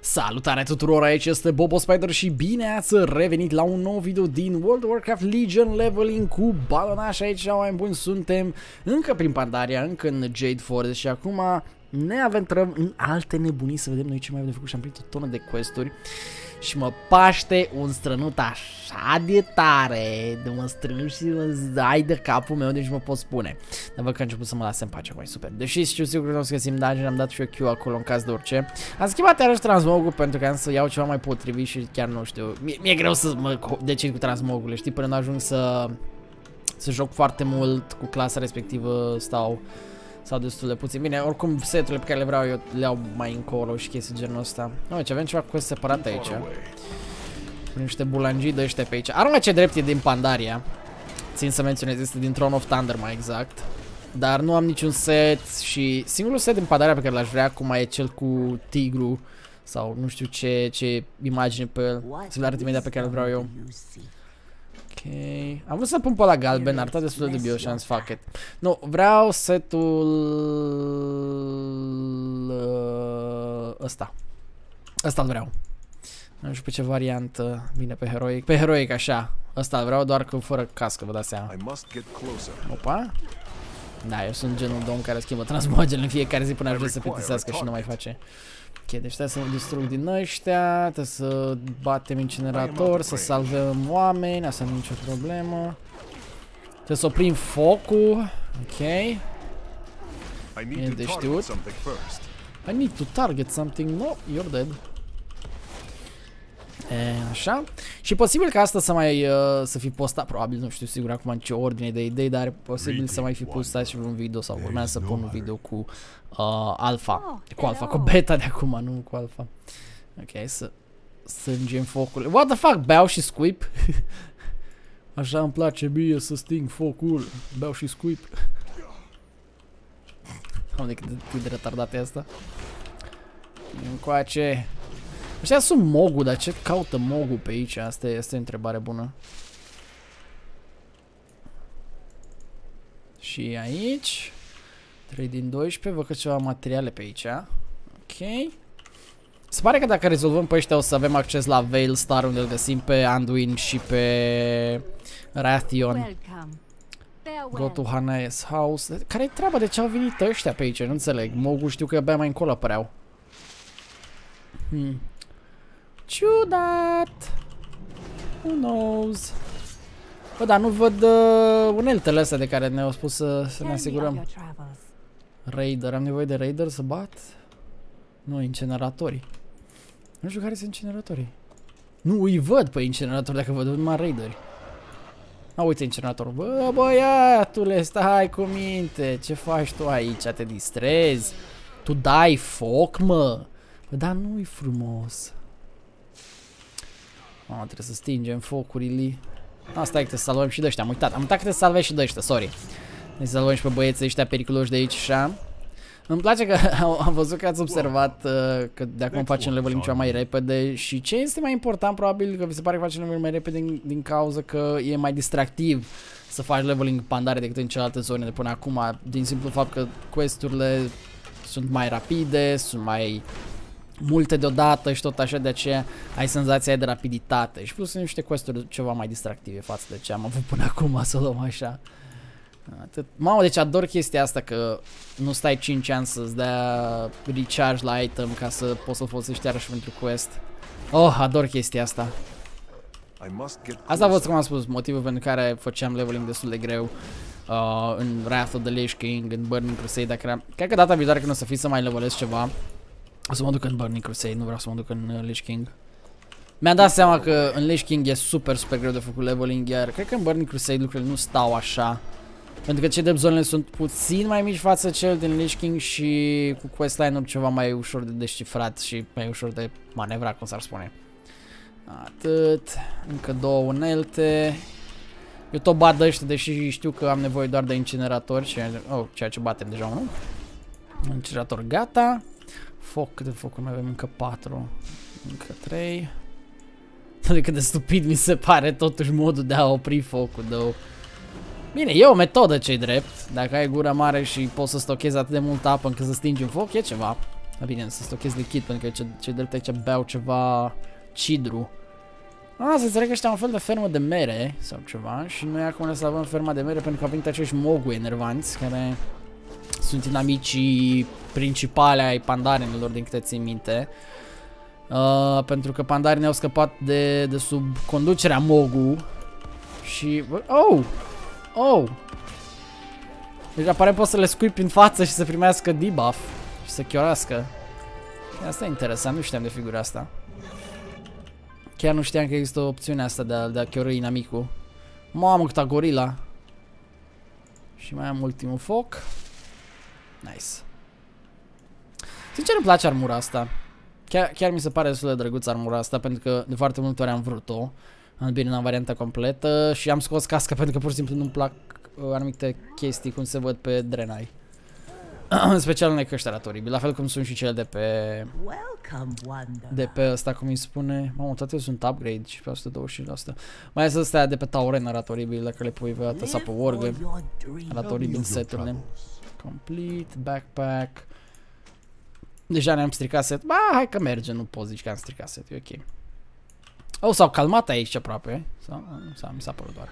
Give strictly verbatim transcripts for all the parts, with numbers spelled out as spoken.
Salutare tuturor, aici este Bobo Spider și bine ați revenit la un nou video din World of Warcraft Legion Leveling cu balonaș. Aici, oameni buni, suntem încă prin Pandaria, încă în Jade Forest și acum ne aventurăm în alte nebunii să vedem noi ce mai avem de făcut și am primit o tonă de quest-uri. Și mă paște un strănut așa de tare, de mă strâng și mă dai de capul meu, deci mă pot spune. Dar văd că a început să mă lase în pace, mai super. Deși știu sigur că o să găsim dungeon, am dat și eu Q acolo în caz de orice. Am schimbat iarăși transmogul pentru că am să iau ceva mai potrivit și chiar nu știu. Mi-e greu să mă decid cu transmogurile, știi, până nu ajung să, să joc foarte mult cu clasa respectivă stau... sau destul de puțin. Bine, oricum seturile pe care le vreau eu le iau mai încolo și chestii genul ăsta. Nu, ce avem ceva cu separat aici. Niște bulangii de ăștia pe aici. Aruncă ce drept e din Pandaria. Țin să menționez, este din Throne of Thunder mai exact. Dar nu am niciun set și singurul set din Pandaria pe care l-aș vrea acum e cel cu tigru sau nu știu ce, ce imagine pe el. Să-l arăt imediat pe care îl vreau eu. Ok, am vrut să pun pe la galben, arăta destul de dubios și am zis fuck it. Nu, vreau setul ăsta. Ăsta-l vreau. Nu știu pe ce variantă vine pe heroic. Pe heroic așa. Ăsta-l vreau, doar că fără cască, vă dați seama. Opa. Da, eu sunt genul de om care schimbă transmogele în fiecare zi până ajunge să plictisească și nu mai face. Ok, deci trebuie să mă distrug din ăștia, trebuie să batem incinerator, să salvăm oameni, asta nu e nicio problemă. Trebuie să oprim focul, ok. E de știut. I need to target something, no, you're dead. E, așa. Și posibil că asta să mai uh, să fi postat, probabil, nu știu sigur acum în ce ordine de idei, dar e posibil să mai fi postat și un video sau urmează să pun un video cu uh, alfa, cu alfa, cu beta de acum, nu cu alfa. Ok, să sângem focul. What the fuck, beau și squip? Așa îmi place mie să sting focul, beau și squip. Am de cât de, cât de retardat e asta. Încoace. Ăștia sunt mogul, dar ce caută mogul pe aici? Asta e, asta e o întrebare bună. Și aici trei din doisprezece, văd că ceva materiale pe aici. Ok. Se pare că dacă rezolvăm pe ăștia o să avem acces la Veilstar, unde îl găsim pe Anduin și pe Rathion. Go to Hanae's house. Care-i treaba? De ce au venit ăștia pe aici? Nu înțeleg. Mogul știu că abia mai încolo apăreau. Hmm. Ciudat. Who knows? Bă, dar nu văd uh, uneltele astea de care ne-au spus să, să ne asigurăm. Raider, am nevoie de Raider să bat? Nu, incineratorii. Nu știu care sunt incineratorii. Nu, îi văd pe incineratori dacă văd numai Raideri. A, uite incineratorul. Bă, băiatule, stai cu minte. Ce faci tu aici? Te distrezi? Tu dai foc, mă? Bă, dar nu-i frumos. Mamă, trebuie să stingem focurile. Asta e că te salvăm și de ăștia. Am uitat, am uitat că te salvezi și de ăștia, sorry. Ne salvăm și pe băieții ăștia periculoși de aici, așa. Îmi place că am văzut că ați observat uh, că de acum facem leveling ceva mai repede. Și ce este mai important, probabil că vi se pare că facem leveling mai repede din, din cauza că e mai distractiv să faci leveling în Pandaria decât în celelalte zone de până acum. Din simplu fapt că quest-urile sunt mai rapide, sunt mai multe deodată și tot așa, de aceea ai senzația de rapiditate. Și plus sunt niște quest-uri ceva mai distractive față de ce am avut până acum, să luăm așa. Atât. Mamă, deci ador chestia asta că nu stai cinci ani să-ți dea recharge la item ca să poți să-l folosești iarăși pentru quest. Oh, ador chestia asta. Asta a fost, cum am spus, motivul pentru care făceam leveling destul de greu uh, în Wrath of the Lich King, în Burning Crusade, dacă era... Cred că data viitoare când o să fii să mai levelez ceva, o să mă duc în Burning Crusade, nu vreau să mă duc în uh, Lich King. Mi-am dat seama că în Lich King e super, super greu de făcut leveling, iar cred că în Burning Crusade lucrurile nu stau așa. Pentru că cei de zonele sunt puțin mai mici față cel din Lich King și cu questline-uri ceva mai ușor de descifrat și mai ușor de manevrat, cum s-ar spune. Atât. Încă două unelte. Eu tot bat de ăștia, deși știu că am nevoie doar de incineratori, ceea, oh, ceea ce batem deja unul. Incinerator gata. Foc, câte focuri mai avem? Încă patru. Încă trei. Cât de stupid mi se pare totuși modul de a opri focul, though. Bine, e o metodă ce-i drept. Dacă ai gură mare și poți să stochezi atât de multă apă încât să stingi un foc, e ceva. Da, bine, să stochez lichid, pentru că cei drept aici beau ceva cidru. Ah, să înțeleg că ăștia un fel de fermă de mere sau ceva și noi acum ne salvăm ferma de mere pentru că au venit acești mogui enervanți care sunt inamicii principale ai pandarinilor, din câte țin minte. Uh, pentru că pandarinii au scăpat de, de sub conducerea Mogu și... Oh! Oh! Deci apare poți să le scui prin față și să primească debuff și să chiorească. Asta e interesant, nu știam de figura asta. Chiar nu știam că există opțiunea asta de a, de a chiorui inamicul. Mamă, câta gorila. Și mai am ultimul foc. Nice. Sincer îmi place armura asta. Chiar, chiar mi se pare destul de drăguț armura asta, pentru că de foarte multe ori am vrut-o. Am bine în varianta completă și am scos casca pentru că pur și simplu nu-mi plac uh, anumite chestii cum se văd pe Draenei. În special în ecăștera oribil, la fel cum sunt și cele de pe... De pe ăsta, cum îi spune... Mamă, toate sunt upgrade și pe o sută douăzeci și cinci la sută. Mai ales astea de pe Tauren arată oribil, dacă le pui pe dată sau pe Wargame. Arată oribil seturile. Complete, backpack. Deja ne-am stricat set. Ba, hai că merge, nu poți zici că am stricat set, e ok. Oh, s-au calmat aici aproape. Sau, sau mi s-a părut doar.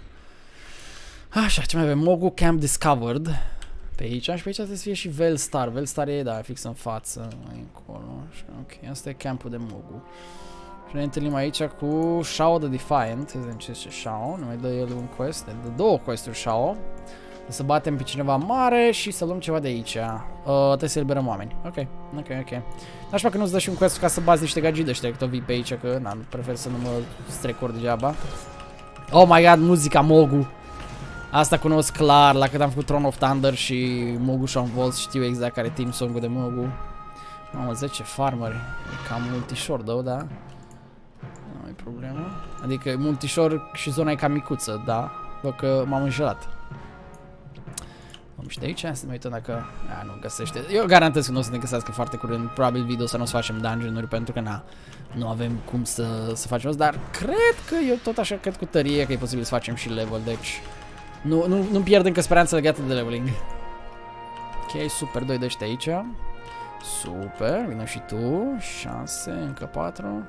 Așa, ce mai avem? Mogu Camp Discovered. Pe aici și pe aici trebuie să fie și Velstar. Velstar e, da, fix în față. Mai încolo. Așa, ok, asta e campul de Mogu. Și ne întâlnim aici cu Shao the Defiant. Să vedem ce este Shao. Nu mai dă el un quest. Ne dă două quest-uri Shao. Să batem pe cineva mare și să luăm ceva de aici. Uh, trebuie să eliberăm oameni. Ok, ok, ok. Așa că nu-ți dă și un quest ca să bazi niște gagii de ăștia, că tot vii pe aici, că na, prefer să nu mă strecor degeaba. Oh my god, muzica Mogu. Asta cunosc clar, la cât am făcut Throne of Thunder și Mogu Shaun Volz, știu exact care e team song-ul de Mogu. Mamă, zece farmeri. E cam multișor, da, da? Nu e problemă. Adică multișor și zona e cam micuță, da? Văd că m-am înșelat. Și de aici, să ne uităm dacă... A, nu găsește. Eu garantez că nu o să ne găsească foarte curând. Probabil video să nu o să facem dungeon-uri pentru că na, nu avem cum să, să facem asta. Dar cred că eu tot așa cred cu tărie că e posibil să facem și level. Deci nu, nu, nu pierd încă speranța legată de leveling. Ok, super, doi de ăștia aici. Super, vină și tu. șase, încă patru.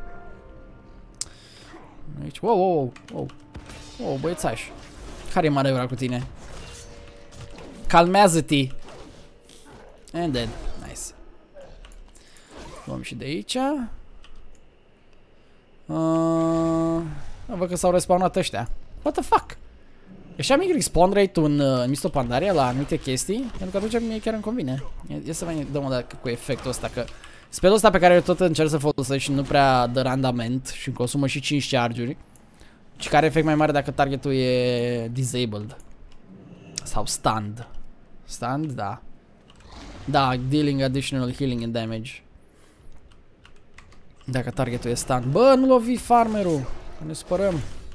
Aici, wow, wow, wow, wow. Wow, băiețaș. Care e manevra cu tine? Calmează-te! And then, nice. Luăm și de aici. Uh, văd că s-au respawnat ăștia. What the fuck? E așa mic respawn rate-ul în, în Mists of Pandaria la anumite chestii? Pentru că atunci mie chiar îmi convine. Ia să mai dăm o dată cu efectul ăsta, că spelul ăsta pe care eu tot încerc să folosesc și nu prea dă randament și îmi consumă și cinci charge-uri. Și care efect mai mare dacă targetul e disabled. Sau stunned. Stunned? Da. Da, dealing additional healing and damage. Dacă targetul e stunned. Bă, nu lovi farmerul. Ne spărăm.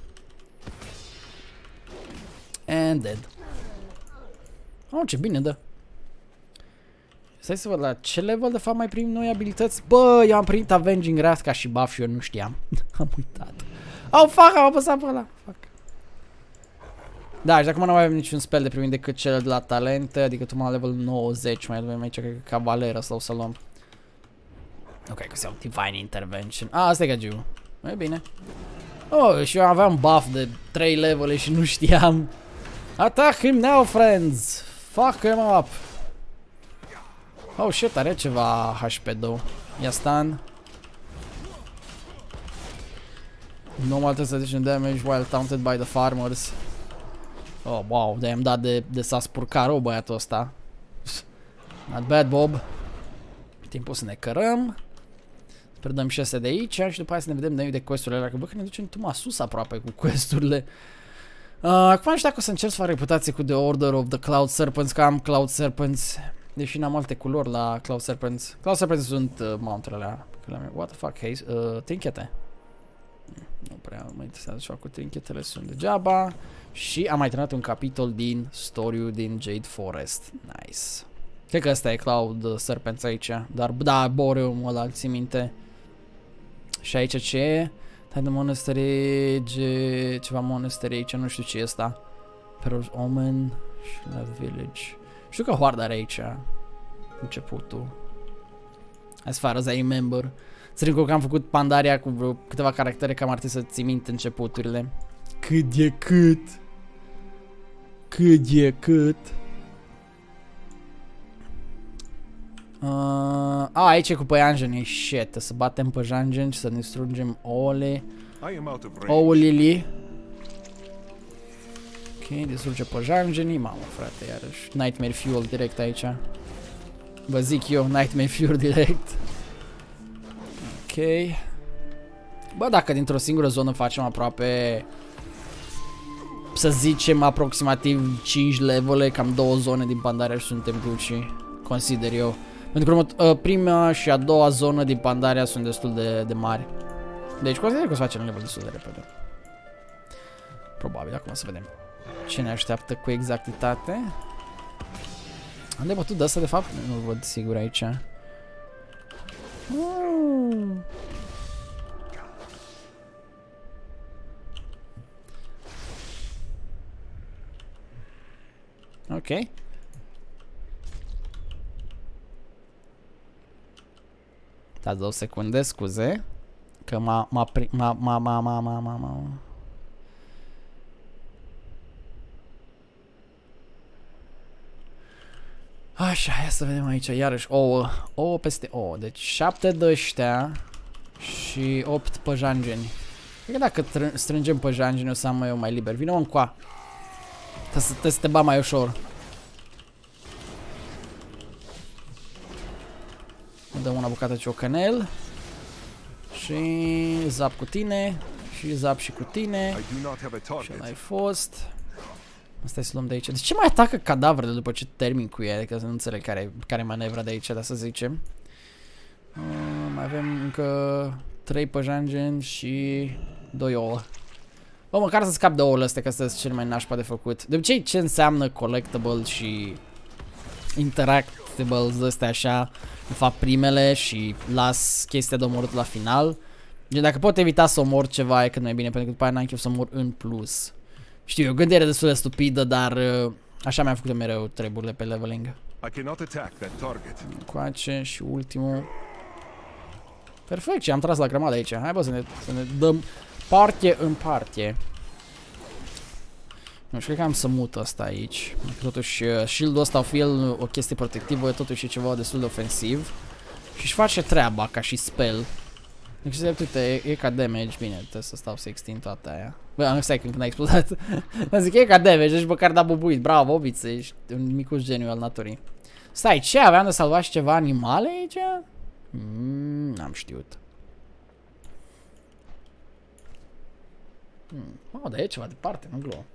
And dead. Oh, ce bine dă. Stai să văd la ce level de fapt mai primim noi abilități. Bă, eu am primit Avenging Wrath ca și buff și eu nu știam. Am uitat. Oh, fuck, am apăsat pe ăla. Fuck. Da, și acum nu mai avem niciun spell de primit decât cel de la talente, adică tu la level nouăzeci, mai avem aici, cred că cavaleră sau să luăm. Ok, că se iau Divine Intervention. Ah, asta e gagiu. E bine. Oh, și eu aveam buff de trei levele și nu știam. Attack him now, friends! Fuck him up! Oh, shit, are ceva H P două. Ia stun. Normal Assassination damage while taunted by the farmers. Oh, wow, de-am dat de, de s-a spurcat rău băiatul ăsta. Not bad, Bob. Timpul să ne cărăm. Predăm și astea de aici și după aia să ne vedem de, de quest-urile alea. Că bă, că ne ducem tu mai sus aproape cu quest-urile. Uh, acum nu știu dacă o să încerc să fac reputație cu The Order of the Cloud Serpents, că am Cloud Serpents. Deși n-am alte culori la Cloud Serpents. Cloud Serpents sunt uh, mount-urile alea. What the fuck, hey, uh, trinchete. Nu prea mă interesează ceva cu trinchetele, sunt degeaba. Și am mai terminat un capitol din story-ul din Jade Forest. Nice. Cred că ăsta e Cloud Serpents aici. Dar da, Boreum ăla, ții minte. Și aici ce e? Hai de monastery, ge... ceva monastery aici, nu știu ce e ăsta. Perros Omen și la Village. Știu că Hoarda are aici începutul. As far as I remember. Țin că am făcut Pandaria cu vreo câteva caractere, cam ar trebui să ții minte începuturile. Cât e cât. Cât e cât. Uh, a, aici e cu păianjenii. Shit, să batem păianjeni și să ne strungem ouăle. Ouălili. Ok, distruge păianjenii. Mamă, frate, iarăși. Nightmare Fuel direct aici. Vă zic eu, Nightmare Fuel direct. Ok. Bă, dacă dintr-o singură zonă facem aproape, să zicem, aproximativ cinci levele, cam două zone din Pandaria și suntem Gucci, consider eu. Pentru că uh, prima și a doua zonă din Pandaria sunt destul de, de mari. Deci consider că o să facem level destul de repede. Probabil, acum să vedem ce ne așteaptă cu exactitate. Am de bătut de asta, de fapt? Nu-l văd sigur aici. Mm. Ok. Dați două secunde, scuze. Că m-a m-a m-a m-a m-a m-a m-a m-a m-a Așa, hai să vedem aici, iarăși ouă. Ouă peste ouă. Deci șapte de ăștia și opt păjanjeni. Cred că dacă strângem păjanjeni o să am eu mai liber. Vino încoa. Trebuie să te ba mai ușor. Îmi dăm una bucată ciocanel. Și zap cu tine. Și zap și cu tine. Și ăla ai fost. Stai să luăm de aici. De ce mai atacă cadavrele după ce termin cu ele? Că să nu înțeleg care, care manevra de aici, dar să zicem. Uh, mai avem încă trei păjanjeni și doi ouă. Bă, măcar să scap de ouăle astea, că astea sunt cel mai nașpa de făcut. De obicei, ce înseamnă collectible și interactables astea așa, îmi fac primele și las chestia de omorât la final. Deci dacă pot evita să omor ceva, e cât mai bine, pentru că după aia n-am chef să omor în plus. Știu, e o gândire destul de stupidă, dar așa mi-am făcut mereu treburile pe leveling. Coace și ultimul. Perfect, și am tras la grămadă aici. Hai bă să ne, să ne dăm parte în parte. Nu știu, cred că am să mut asta aici. Totuși, shield-ul ăsta, o fi el o chestie protectivă, totuși e ceva destul de ofensiv. Și-și face treaba ca și spell. Deci, uite, e, e ca damage. Bine, trebuie să stau să extind toată aia. Bă, nu stai când n-a explodat. Dar zic, e ca damage, deci măcar da bubuit. Bravo, Obiță, ești un micuț geniu al naturii. Stai, ce? Aveam de salvat și ceva animale aici? Mm, n-am știut. Hmm. Oh, dar e ceva departe, nu gluă.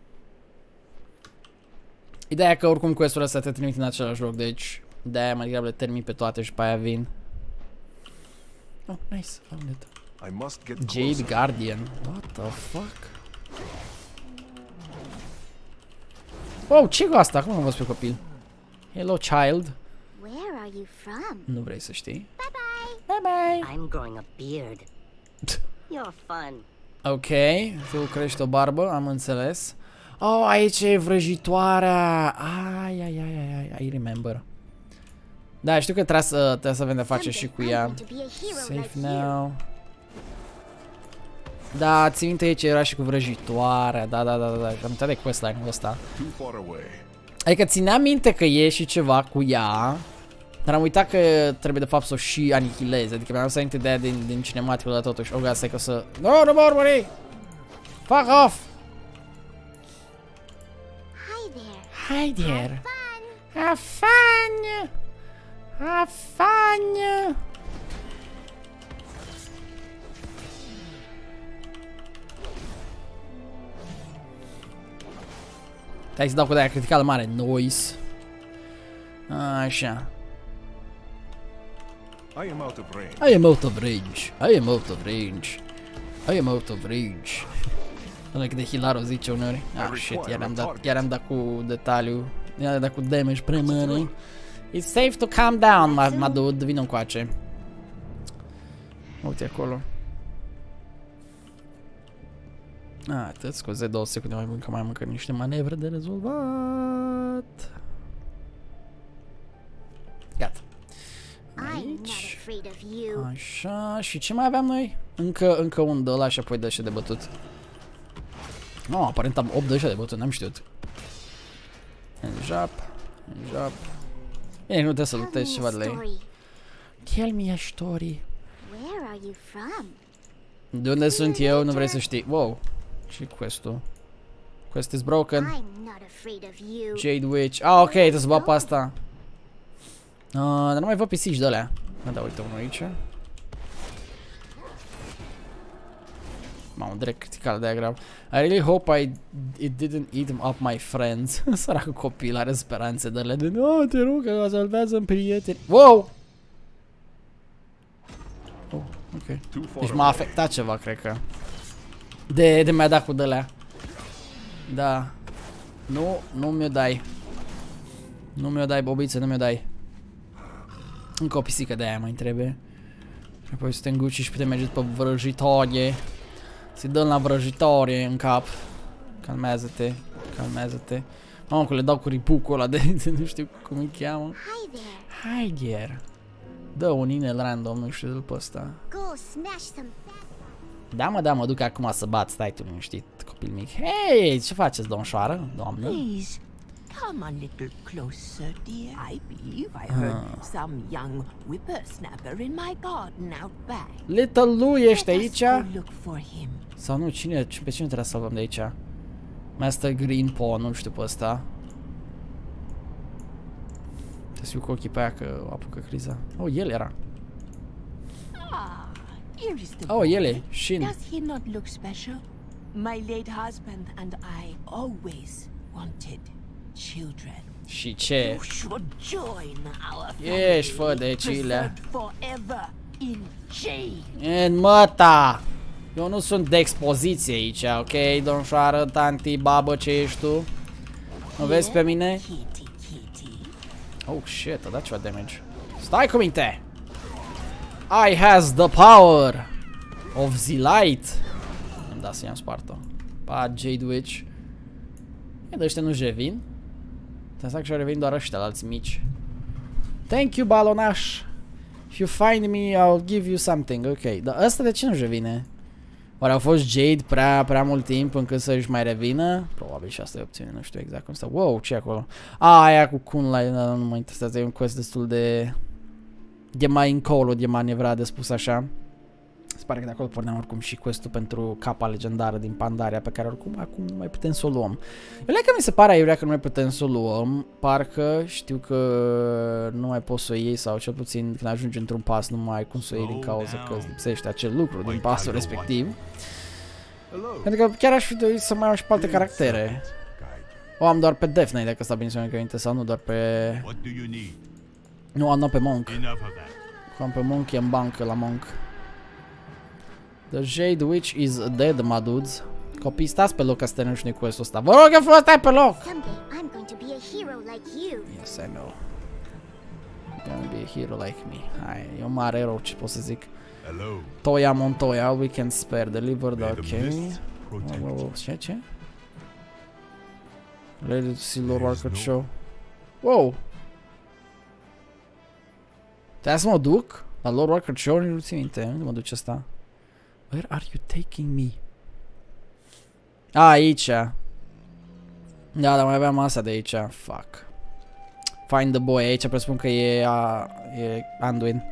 Ideea e că oricum quest-urile astea te trimit în același loc, deci de-aia mai degrabă le termin pe toate și pe aia vin. Oh, nice, found it. Jade Guardian. What the fuck? Wow, ce cu asta? Cum am văzut pe copil? Hello, child. Where are you from? Nu vrei să știi? Bye bye. Bye bye. I'm growing a beard. You're fun. Ok, tu crești o barbă, am înțeles. Oh, aici e vrăjitoarea. Ai, ai, ai, ai, ai, I remember. Da, știu că trebuie să, trebuie să avem de face și cu ea. Safe now. Da, țin minte aici era și cu vrăjitoarea. Da, da, da, da, da. Am uitat de questline-ul ăsta. Adică țineam minte că e și ceva cu ea, dar am uitat că trebuie de fapt să o și anihileze. Adică mi-am adus aminte de aia din, din cinematicul ăla totuși. Oh, asta e că o să... No, nu mă urmări! Fuck off! Hi there! Have fun! Have fun! Hai să dau cu de-aia criticală mare. Noise. Așa. I am out of range. I am out of range. I am out of range. I am out of range. Ăla cât de hilar o zice uneori. Ah, shit, iar am dat, iar am dat cu detaliu. Iar am dat cu damage prea mare. It's safe to calm down, my dude. Vină încoace. Uite acolo. Ah, atât, scuze, două secunde mai bun că mai am încă niște manevre de rezolvat. Gata. Aici. afraid of you. Așa, și ce mai aveam noi? Încă, încă un de ăla și apoi de ăștia de bătut. Nu, no, aparent am opt de ăștia de bătut, n-am știut. Înjap, înjap. Bine, nu trebuie să luptezi ceva de la ei. Tell me a story. Where are you from? De unde sunt eu, nu vrei să știi. Wow, ce quest-ul? Quest is broken. I'm not afraid of you. Jade Witch. Ah, ok, trebuie să bat pe asta. Uh, dar nu mai văd pisici de alea. Da, da, uite unul aici. Mamă, direct critical de aia grav. I really hope I it didn't eat up my friends. Săracul copil are speranțe de alea de no, te rog că salvează-mi prieteni. Wow! Oh, ok. Deci m-a afectat ceva, cred că. De, de mi-a dat cu de alea. Da. Nu, nu mi-o dai. Nu mi-o dai, bobiță, nu mi-o dai. Încă o pisică de aia mai trebuie. Și apoi să te înguci și putem merge pe vrăjitorie. Să-i dăm la vrăjitorie în cap. Calmează-te, calmează-te. Mamă, că le dau cu ripucul ăla de, de nu știu cum îi cheamă. Hi there. Hi there. Dă un inel random, nu știu după ăsta. Go smash some. Da, mă, da, mă duc acum să bat, stai tu liniștit, copil mic. Hei, ce faceți, domnșoară, doamnă? Please, come a little closer, dear. I believe I heard Ah. some young whippersnapper in my garden out back. Little Lou, ești Let us aici? go look for him. Sau nu, cine, pe cine trebuie să salvăm de aici? Master Green Paw, nu știu pe ăsta. Trebuie să fiu cu ochii pe aia că o apucă criza. Oh, el era. Ah, here is the Oh, boy. ele, Shin. Does he not look special? My late husband and I always wanted children. Și ce? You should join our Ești family, fă de cilea. preserved forever in Jade. În măta! Eu nu sunt de expoziție aici, ok, domnșoară, tanti, babă, ce ești tu? Mă vezi pe mine? Kitty, kitty. Oh, shit, a dat ceva damage. Stai cu minte! I has the power of the light. Îmi da să i-am spart-o. Pa, Jade Witch. E, de ăștia nu-și revin. Te-am că și-au revin doar ăștia, la alți mici. Thank you, balonaș. If you find me, I'll give you something. Ok, dar ăsta de ce nu-și revine? Oare au fost Jade prea, prea mult timp încât să-și mai revină? Probabil și asta e opțiune, nu știu exact cum stă. Wow, ce e acolo? A, aia cu Kunlai, da, nu mă interesează, e un quest destul de... de mai încolo, de manevrat, de spus așa. Se pare că de acolo porneam oricum și quest-ul pentru capa legendară din Pandaria, pe care oricum acum nu mai putem să o luăm. Eu că mi se pare aiurea că nu mai putem să o luăm, parcă știu că nu mai poți să o iei sau cel puțin când ajungi într-un pas nu mai ai cum să o iei din cauza că îți lipsește acel lucru din pasul respectiv. Pentru că chiar aș fi dorit să mai am și pe alte caractere. O am doar pe Death Knight, dacă sta bine să mă sau nu doar pe... Nu, am doar pe Monk. Am pe Monk, e în bancă la Monk. The Jade Witch is dead, my dudes. Copii, stați pe loc ca să terminăm și noi quest-ul ăsta. Vă rog, eu frumos, stai pe loc! Someday I'm going to be a hero like you. Yes, I know. You're gonna be a hero like me. Hai, e un mare erou, ce pot să zic. Toia Montoya, we can spare, delivered, ok. Wow, wow, wow. Ce, ce? Ready to see Lord Warcraft show. Wow! Trebuie să mă duc la Lord Warcraft show, nu țin minte, unde mă duce ăsta? Where are you taking me? A, aici. Da, dar mai aveam asta de aici. Fuck. Find the boy. Aici presupun că e, a, e Anduin.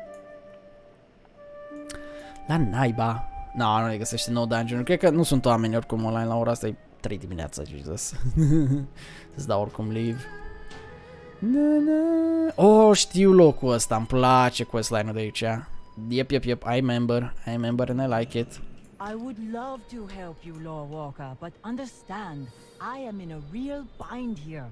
La naiba. No, nu le găsește no dungeon. Cred că nu sunt oameni oricum online la ora asta. E trei dimineața, Jesus. Îți dau oricum leave. Na, na. Oh, știu locul ăsta. Îmi place questline-ul de aici. Yep, yep, yep. I remember. I remember and I like it. I would love to help you, Lord Walker, but understand, I am in a real bind here.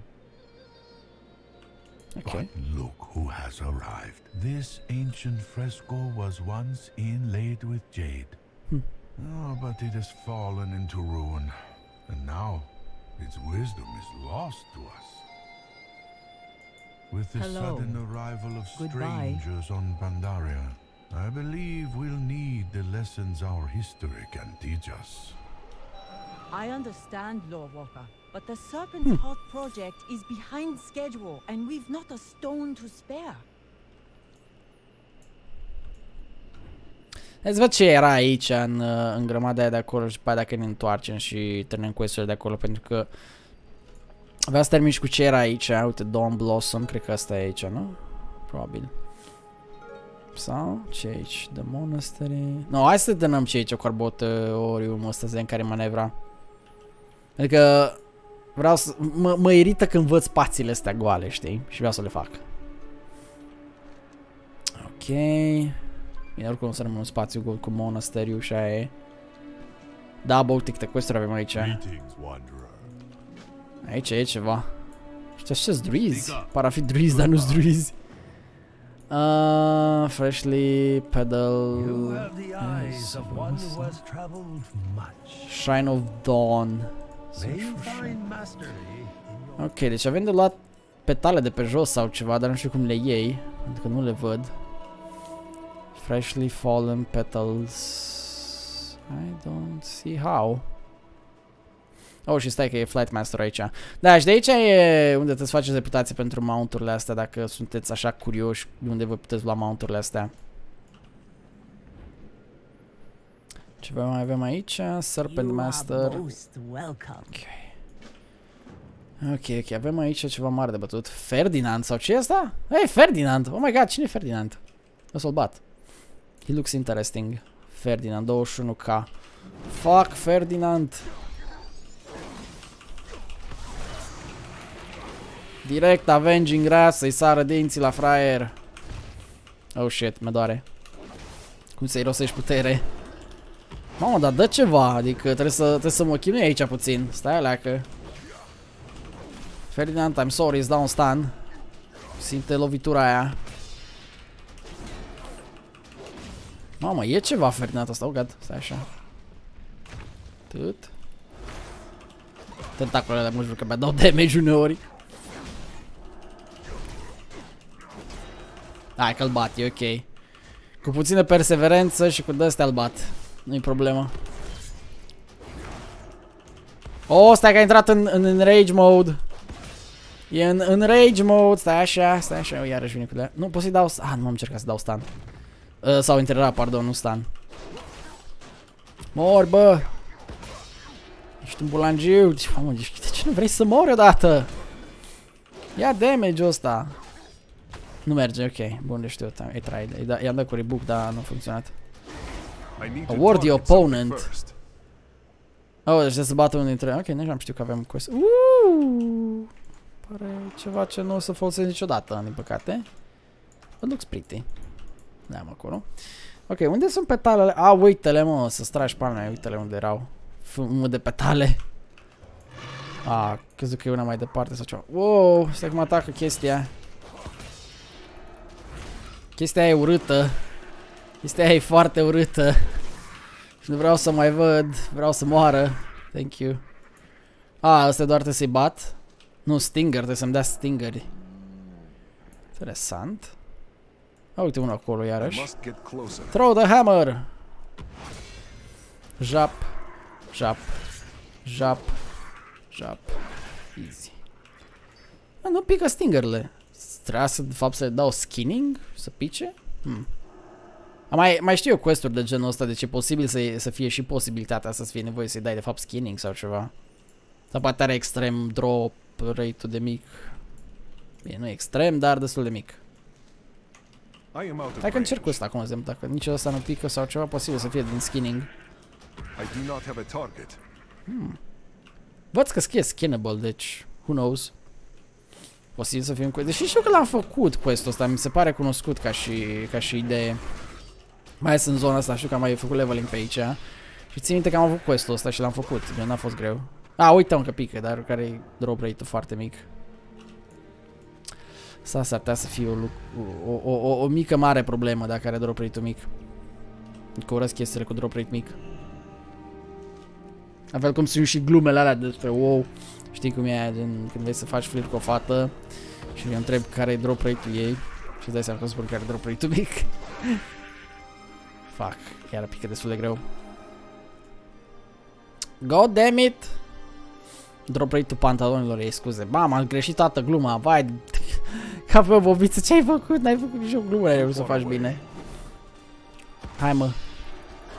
Okay. But look who has arrived. This ancient fresco was once inlaid with jade. Hmm. Oh, but it has fallen into ruin. And now its wisdom is lost to us. With the Hello. sudden arrival of Goodbye. strangers on Pandaria, I believe we'll need the lessons our history can teach us. I understand, Lord Walker, but the Serpent's Heart project is behind schedule, and we've not a stone to spare. Îți văd ce era aici în, în grămada aia de acolo și după aia dacă ne întoarcem și terminăm quest-urile de acolo, pentru că avea să termin și cu ce era aici. Uite, Dawn Blossom, cred că asta e aici, nu? Probabil. Sau ce e aici? The Monastery. No, hai să dăm ce e aici, Corbotorium ăsta, să vedem care e manevra. Adică vreau să... Mă, mă irită când văd spațiile astea goale, știi? Și vreau să le fac. Ok. Bine, oricum o să rămân un spațiu gol cu Monastery-ul și aia e. Double tick de quest-uri avem aici. Aici e ceva. Ăștia ce-s druizi? Par a fi druizi, dar nu-s druizi. Uh, freshly pedal. Shrine of Dawn. Ok, deci avem de luat petale de pe jos sau ceva, dar nu știu cum le iei, pentru că nu le văd. Freshly fallen petals. I don't see how. Oh, și stai că e Flight Master aici. Da, și de aici e unde trebuie să faceți reputație pentru mount-urile astea, dacă sunteți așa curioși unde vă puteți lua mount-urile astea. Ce mai avem aici? Serpent Master. Ok. Ok, ok, avem aici ceva mare de bătut. Ferdinand sau ce e asta? Hey, Ferdinand! Oh my god, cine e Ferdinand? O să-l bat. He looks interesting. Ferdinand, douăzeci și unu K. Fuck, Ferdinand! Direct Avenging Wrath, să-i sară dinții la fraier. Oh shit, mă doare. Cum să-i rosești putere? Mamă, dar dă ceva, adică trebuie să, trebuie să mă chinui aici puțin. Stai aleacă. Ferdinand, I'm sorry, îți dau un stun. Simte lovitura aia. Mamă, e ceva Ferdinand asta, oh god, stai așa. Tut. Tentaculele mă jur că mi-a dau damage uneori. Hai că-l bat, e ok. Cu puțină perseverență și cu de-astea-l bat. Nu-i problemă. Oh, stai că a intrat în, în, în rage mode. E în, în rage mode, stai așa, stai așa, iarăși vine cu de-aia. Nu, pot să-i dau... Ah, nu m-am încercat să dau stun. Uh, sau interera, pardon, nu stun. Mor, bă! Ești un bulangiu. Deci, mamă, de ce nu vrei să mori odată? Ia damage-ul ăsta. Nu merge, ok. Bun, de știu, ai tried. I-am dat cu rebook, dar nu a funcționat. Award the opponent. Oh, deci trebuie să bată unul dintre... Ok, nici n-am știut că avem quest. Uuuu! Pare ceva ce nu o să folosesc niciodată, din păcate. But looks pretty. Da, mă, acolo. Ok, unde sunt petalele? A, uite-le, mă, să stragi palme. Uite-le unde erau. Fumă de petale. A, crezut că e una mai departe sau ceva. Wow, stai cum atacă chestia. Chestia aia e urâtă. Chestia aia e foarte urâtă. Și nu vreau să mai văd. Vreau să moară. Thank you. A, ăsta doar trebuie să-i bat. Nu, stinger, trebuie să-mi dea stingeri. Interesant. A, uite unul acolo iarăși. Throw the hammer! Jap. Jap. Jap. Jap. Easy. A, nu pică stingerele. Trebuia să, de fapt, să le dau skinning? Să pice? Hmm. Mai, mai știu eu quest-uri de genul ăsta, deci e posibil să, să fie și posibilitatea asta, să fie nevoie să-i dai de fapt skinning sau ceva. Sau poate are extrem drop rate-ul de mic. Bine, nu e extrem, dar destul de mic. Hai că încerc cu ăsta acum, zem, dacă nici ăsta nu pică sau ceva, posibil să fie din skinning. Hmm. Văd că scrie skinnable, deci who knows. Posibil să fie un quest. Deși știu că l-am făcut quest-ul ăsta, mi se pare cunoscut ca și, ca și idee. Mai ales în zona asta, știu că am mai făcut leveling pe aici. Și țin minte că am avut quest-ul ăsta și l-am făcut, bine, n-a fost greu. A, uite un că pică, dar care e drop rate-ul foarte mic. Asta s-ar putea să fie o, o, o, o, o mică mare problemă dacă are drop rate-ul mic. Că urăsc chestiile cu drop rate mic. La fel cum sunt și glumele alea despre wow. Știi cum e aia, gen, când vrei să faci flirt cu o fată și eu întreb care e drop rate-ul ei și îți dai seama că spun care e drop rate-ul mic. Fuck, iar pică destul de greu. God damn it! Drop rate-ul pantalonilor ei, scuze. Bam, am greșit toată gluma, vai. Ca pe o bobiță, ce ai făcut? N-ai făcut nicio glumă, ai reușit să faci bine. Hai mă,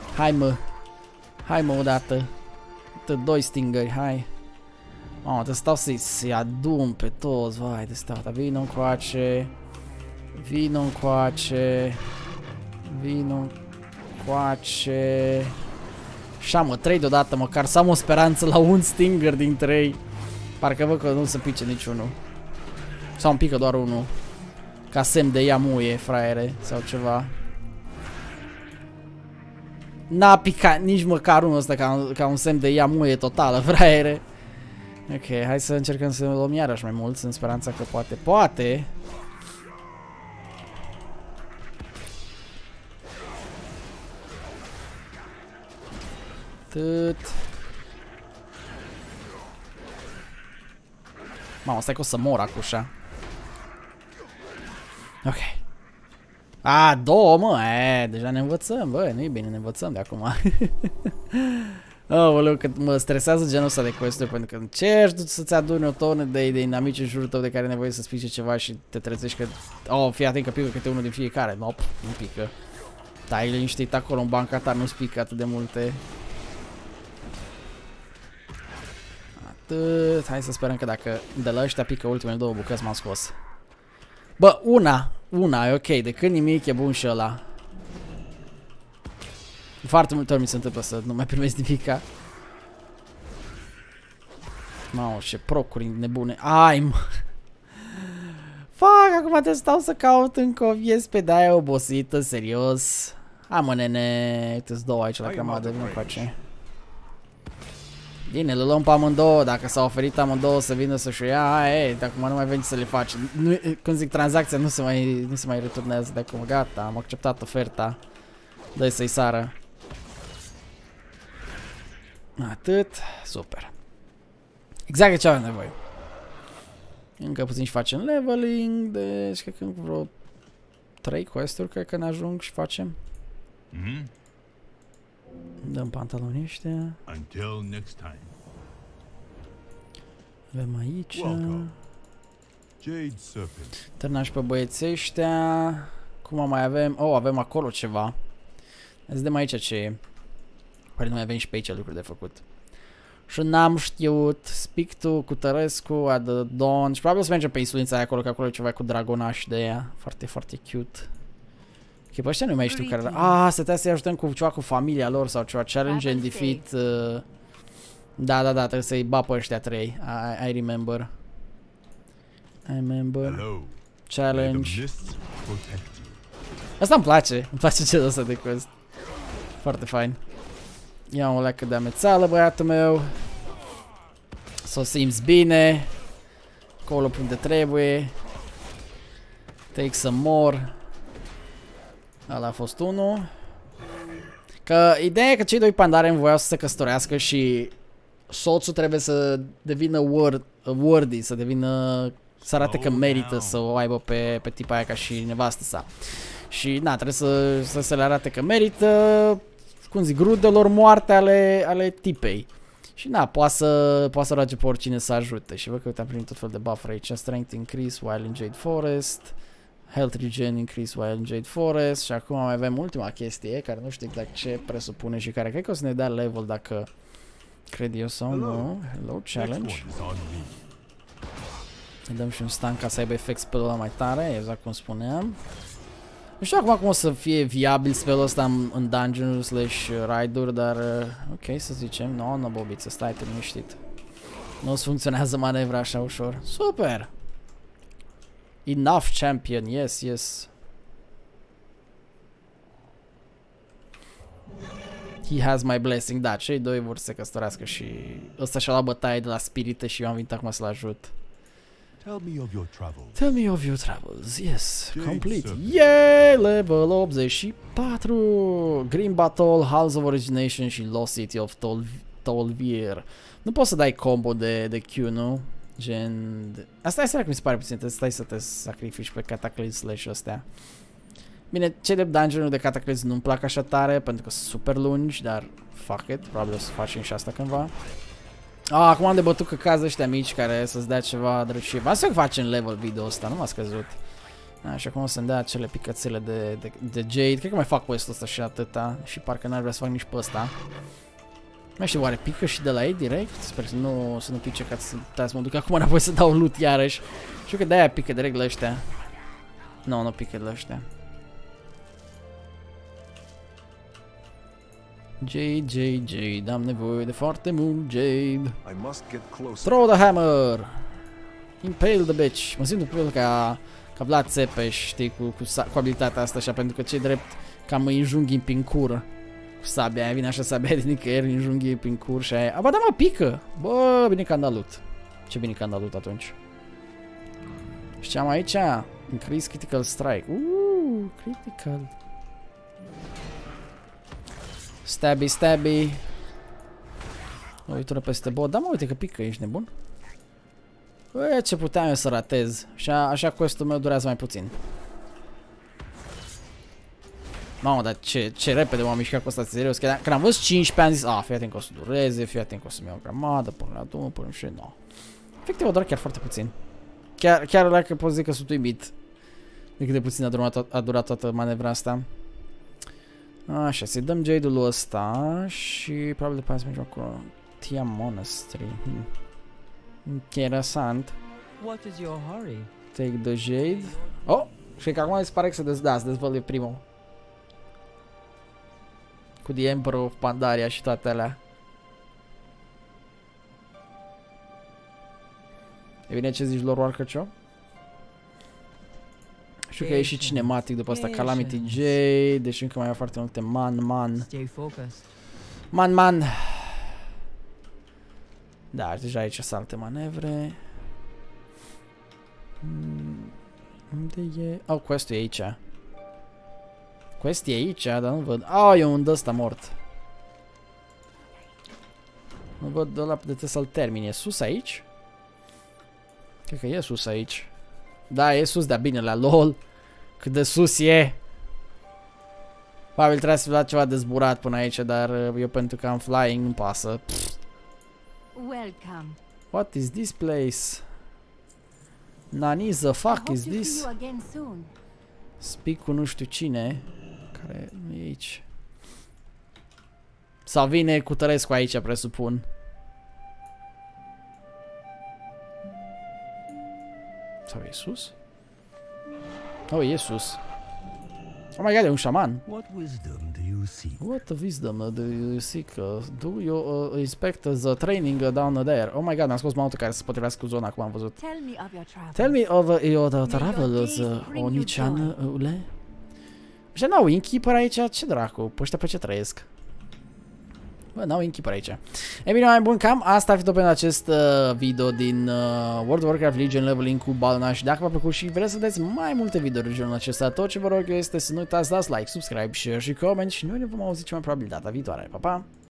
Hai mă. Hai mă odată. Uite, doi stingeri, hai. Mamă, trebuie să stau să-i să adun pe toți, vai de stau. Dar vino încoace. Vino încoace. Vino încoace. Așa mă, trei deodată, măcar să am o speranță la un stinger din trei. Parcă văd că nu se pice niciunul. Sau îmi pică doar unul. Ca semn de ia muie, fraiere, sau ceva. N-a picat nici măcar unul ăsta ca, ca un semn de ia muie totală, fraiere. Ok, hai să încercăm să luăm iarăși mai mulți, în speranța că poate, poate. Tât. Mamă, stai că o să mor acum așa. Ok. A, două, mă, e, deja ne învățăm, bă, nu e bine, ne învățăm de acum. Aoleu, că mă stresează genul ăsta de quest-uri, pentru că încerci să-ți aduni o tonă de, de inamici în jurul tău de care ai nevoie să-ți pice ceva și te trezești că... Oh, fii atent că pică câte unul din fiecare. Nope, nu pică. Stai liniștit acolo în banca ta, nu-ți pică atât de multe. Atât. Hai să sperăm că dacă de la ăștia pică ultimele două bucăți m-am scos. Bă, una, una, e ok, de când nimic e bun și ăla. Foarte multe ori mi se întâmplă să nu mai primesc nimica. Mamă, ce procuri nebune. Ai, mă. Fac, acum te stau să caut încă o viespe de aia obosită, serios. Hai mă, nene, uite-ți două aici la grămadă, nu face. Bine, le luăm pe amândouă, dacă s-au oferit amândouă să vină să-și o ia, hai, ei, de acum nu mai veni să le faci. Nu, când zic tranzacția, nu se mai, nu se mai returnează de acum, gata, am acceptat oferta. Dă-i să-i sară. Atât, super. Exact ce avem nevoie. Încă puțin și facem leveling, deci cred că vreo trei quest-uri cred că ne ajung și facem. Mm-hmm. Dăm pantalonii ăștia. Until next time. Avem aici. Welcome. Jade Serpent. Târnași pe băieții ăștia. Cum mai avem? Oh, avem acolo ceva. Vedem aici ce e. Pare nu mai avem și pe aici lucruri de făcut. Și n-am știut. Speak to Cutărescu at the dawn. Și probabil o să mergem pe insulința aia acolo, că acolo e ceva cu dragonaș de ea. Foarte, foarte cute. Ok, pe ăștia nu mai știu care era. Ah, stătea să-i ajutăm cu ceva cu familia lor sau ceva. Challenge and defeat. Uh... Da, da, da, trebuie să-i ba pe ăștia trei. I, I remember. I remember. Hello. Challenge. Asta îmi place. Îmi place genul ăsta de quest. Foarte fain. Ia o leacă de amețeală, băiatul meu. S-o simți bine. Acolo unde trebuie. Take some more. Ăla a fost unul. Că ideea e că cei doi pandaren voiau să se căsătorească și soțul trebuie să devină word, worthy, să devină, să arate că merită să o aibă pe, pe tipa aia ca și nevastă sa. Și na, trebuie să, să se le arate că merită, cum zic, rudelor moarte ale, ale tipei. Și na, poate să, poate să roage pe oricine să ajute. Și văd că uite, am primit tot fel de buff aici. Strength increase while in Jade Forest. Health regen increase while in Jade Forest. Și acum mai avem ultima chestie, care nu știu exact ce presupune și care cred că o să ne dea level dacă cred eu sau nu. Hello, challenge. Îi dăm și un stun ca să aibă efect spell-ul ăla mai tare, exact cum spuneam. Nu știu acum cum o să fie viabil spell-ul ăsta în, în dungeon slash raid-uri, dar ok, să zicem, no, no, bobiță, stai, te liniștit. Nu o să funcționează manevra așa ușor. Super! Enough champion, yes, yes. He has my blessing, da, cei doi vor să se căsătorească și ăsta și-a luat bătaie de la spirite și eu am venit acum să-l ajut. Tell me of your travels. Tell me of your travels, yes, complete. Yeah, level optzeci și patru. Green Battle, Halls of Origination și Lost City of Tol Tolvier. Nu poți să dai combo de, de Q, nu? Gen... Asta e seara că mi se pare puțin, stai să te sacrifici pe Cataclysm slash astea. Bine, cei de dungeon-ul de Cataclysm nu-mi plac așa tare, pentru că sunt super lungi, dar fuck it, probabil o să facem și asta cândva. Ah, acum am de bătut căcazi ăștia mici care să-ți dea ceva drăcie. V-am să facem level video ăsta, nu m-a scăzut. Așa cum o să-mi dea acele picățele de, de, de Jade. Cred că mai fac quest-ul ăsta și atâta. Și parcă n-ar vrea să fac nici pe ăsta. Mai știu, oare pică și de la ei direct? Sper să nu, să nu pice ca să, să mă duc acum înapoi să dau loot iarăși. Știu că de-aia pică direct la ăștia. Nu, nu pică la ăștia. Jade, Jade, Jade, am nevoie de foarte mult Jade. Throw the hammer! Impale the bitch! Mă simt un pic ca, ca Vlad Țepeș, știi, cu, cu, cu abilitatea asta așa, pentru că ce drept cam îi înjunghi prin cură. Cu sabia aia, vine așa sabia din nicăieri, înjunghi prin cur și aia. A, ba da, mă, pică! Bă, bine că am dat loot. Ce bine că am dat loot atunci. Și ce am aici? Increase critical strike. Uuu, critical. Stabby, stabby. O uitură peste bot. Da, mă, uite că pică, ești nebun? Bă, ce puteam eu să ratez. Așa, așa quest-ul meu durează mai puțin. Mamă, dar ce, ce repede m-am mișcat cu asta, serios. Că când am văzut cincisprezece am zis, a, fii atent că o să dureze, fii atent că o să-mi iau o grămadă, până la două, până și nu. Efectiv, o doar chiar foarte puțin. Chiar, chiar dacă pot zic că sunt uimit de cât de puțin a durat, a durat toată manevra asta. Așa, să-i dăm Jade-ul ăsta și probabil după aceea să mergem acolo. Tia Monastery. Hmm. Interesant. What is your hurry? Take the Jade. Oh! Și că acum îți pare că se dez... da, se dezvăluie primul. Cu The Emperor of Pandaria și toate alea. E bine ce zici, lor Warcăcio? Știu că e și cinematic după asta, Calamity Jade, deci încă mai au foarte multe man, man. Man, man. Da, deja aici sunt alte manevre. Unde e? Oh, quest-ul e aici. Quest e aici, dar nu văd. Oh, e un ăsta mort. Nu văd ăla de trebuie să-l termin. E sus aici? Cred că e sus aici. Da, e sus, dar bine, la lol. Cât de sus e. Probabil trebuie să fac ceva de zburat până aici, dar eu pentru că am flying nu pasă. Pff. Welcome. What is this place? Nani the fuck is this? Speak cu nu știu cine. Care nu e aici. Sau vine cu Tărescu aici, presupun. Sau e sus? Oh, e sus. Oh my god, e un șaman. What wisdom do you seek? What wisdom do you seek? Do you uh, inspect the training down there? Oh my god, am scos mouse-ul care să se potrivească cu zona, acum am văzut. Tell me of your travels. Tell me of your travels, Onichan-ule. Așa n-au innkeeper aici? Ce dracu? Pe ăștia pe ce trăiesc? Bă, n-au innkeeper aici. E bine, mai bun, cam asta a fi tot pentru acest uh, video din uh, World of Warcraft Legion Leveling cu Balna. Și dacă v-a plăcut și vreți să vedeți mai multe videouri de genul acesta, tot ce vă rog eu este să nu uitați să dați like, subscribe, share și comment și noi ne vom auzi cel mai probabil data viitoare. Pa, pa!